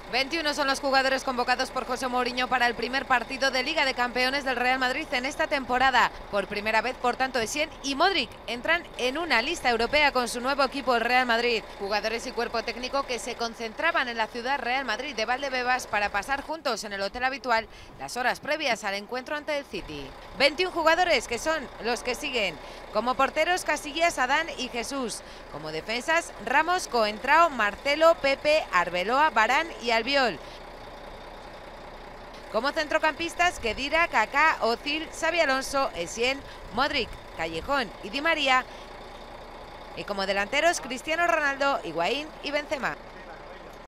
21 son los jugadores convocados por José Mourinho para el primer partido de Liga de Campeones del Real Madrid en esta temporada. Por primera vez, por tanto, Essien y Modric entran en una lista europea con su nuevo equipo, el Real Madrid. Jugadores y cuerpo técnico que se concentraban en la ciudad Real Madrid de Valdebebas para pasar juntos en el hotel habitual las horas previas al encuentro ante el City. 21 jugadores que son los que siguen. Como porteros, Casillas, Adán y Jesús. Como defensas, Ramos, Coentrao, Marcelo, Pepe, Arbeloa, Varane y Albiol. Como centrocampistas, Khedira, Kaká, Özil, Xabi Alonso, Essien, Modric, Callejón y Di María. Y como delanteros, Cristiano Ronaldo, Higuaín y Benzema.